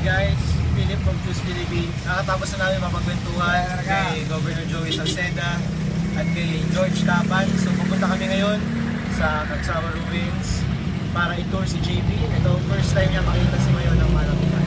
guys, Philip from Choose Philippines. Nakatapos na namin mapagkwentuhan kay Governor Joey Salceda at kay George Tapan. So pupunta kami ngayon sa Cagsawa Ruins para i-tour si JP. Ito, first time niya makita si Mayon ng Malapitan.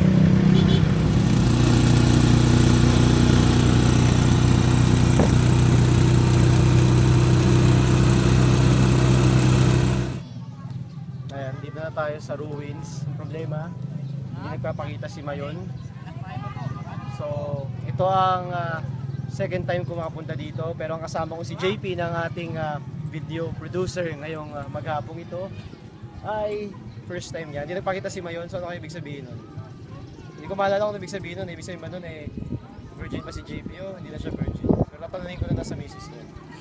Ayan, dito na tayo sa ruins. Ang problema, hindi nagpapakita si Mayon. So, ito ang second time ko makapunta dito. Pero ang kasama ko si JP ng ating video producer ngayong maghapong ito ay first time niya. Hindi nagpakita si Mayon. So, ano kayo ibig sabihin nun? Hindi ko maalala kung ibig sabihin nun. Ibig sabihin ba nun virgin pa si JP? Oh, hindi na siya virgin. Pero napananin ko na nasa misis niya.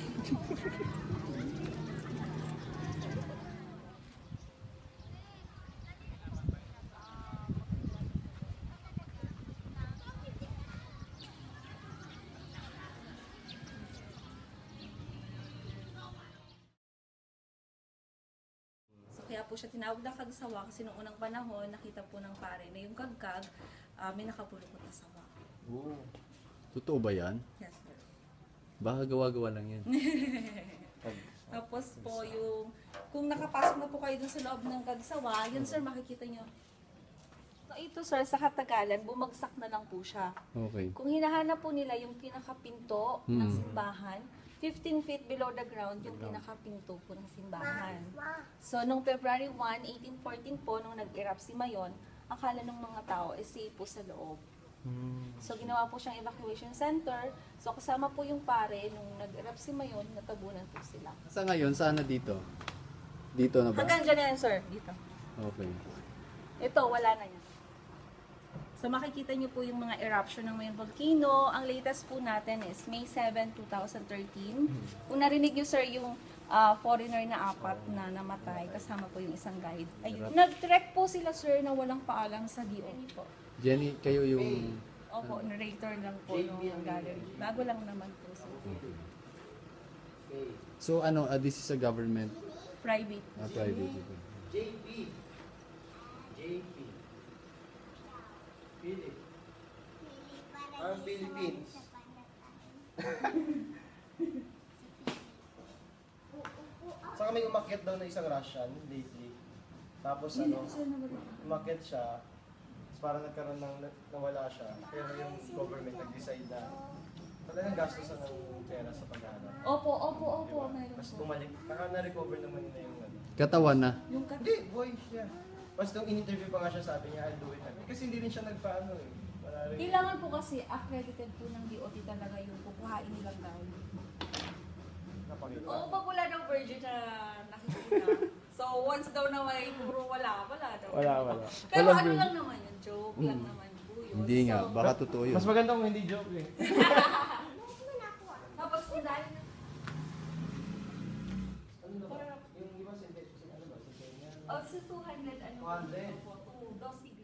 Kaya po siya tinawag na kagsawa kasi noong unang panahon nakita po ng pare na yung kagkag may nakapulukot na sawa. Oo. Totoo ba yan? Yes, sir. Baka gawa-gawa lang yan. Tapos po yung, kung nakapasok na po kayo dun sa loob ng kagsawa, yun sir makikita nyo. So ito sir, sa katagalan, bumagsak na lang po siya. Okay. Kung hinahanap po nila yung pinakapinto ng simbahan, 15 feet below the ground yung pinakapinto po ng simbahan. So, noong February 1, 1814 po, nung nag-erupt si Mayon, akala ng mga tao safe po sa loob. So, ginawa po siyang evacuation center. So, kasama po yung pare, nung nag-erupt si Mayon, natabunan po sila. Sa ngayon, sana dito? Dito na ba? Hanggang dyan na yan, sir. Dito. Okay. Ito, wala na yan. So makikita niyo po yung mga eruption ng Mayon Volcano. Ang latest po natin is May 7, 2013. Kung narinig niyo sir yung foreigner na 4 na namatay, kasama po yung isang guide. Ayun. Nag-trek po sila sir na walang paalam sa DOE po. Jenny, kayo yung... Opo, narrator lang po ng gallery. Bago lang naman po sir. So ano, this is a government Private. private. JP. Philip. Ang Philippines. Saka may umakyat daw na isang Russian lately. Tapos umakyat siya. Tapos parang nagkaroon ng nawala siya. Pero yung government nag-decide na talagang gastos ng pera sa paghahanap. Opo, meron Tapos po. bumalik. Na-recover naman nila yung Katawan na. Yung Hindi, boy siya. Basta nung in-interview pa nga siya, sabi niya, I'll do it. Kasi hindi rin siya nagpaano eh. Wala rin. kailangan po kasi accredited po ng DOT talaga yung kukuhain nilang guide. Napakita. Oo, pag wala daw virgin na nakikita. So, once daw na may puro wala daw. Wala. Pero Walang ano virgin. lang naman yun, joke lang naman po yun. Hindi nga, So, baka totoo yun. Mas maganda kung hindi joke eh. tapos kung dahil na, Ano ba? Yung iba, ano ba? oh, sa 200, ano, 200? po, 2, 2